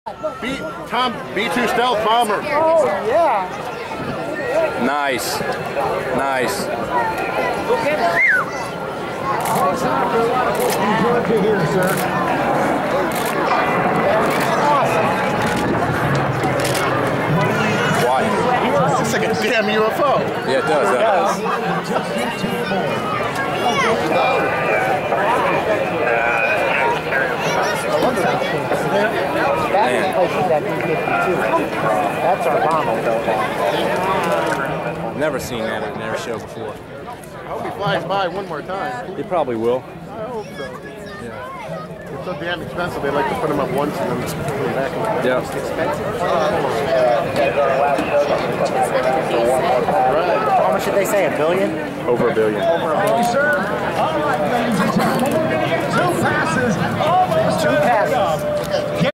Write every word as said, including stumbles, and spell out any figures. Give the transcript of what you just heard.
B, Tom, B two stealth bomber. Oh, yeah. Nice. Nice. Good to hear, sir. Why? It's like a damn U F O. Yeah, it does. It does. That's replacing that B fifty-two. That's our bomber. Never seen that in their show before. I hope he flies by one more time. He probably will. I hope so. Yeah. It's so damn expensive, they like to put them up once and then just put them back in the back. Yeah. It's expensive. How much did they say? A billion? Over a billion. Over a billion. Sir. All right, ladies and gentlemen. Two passes.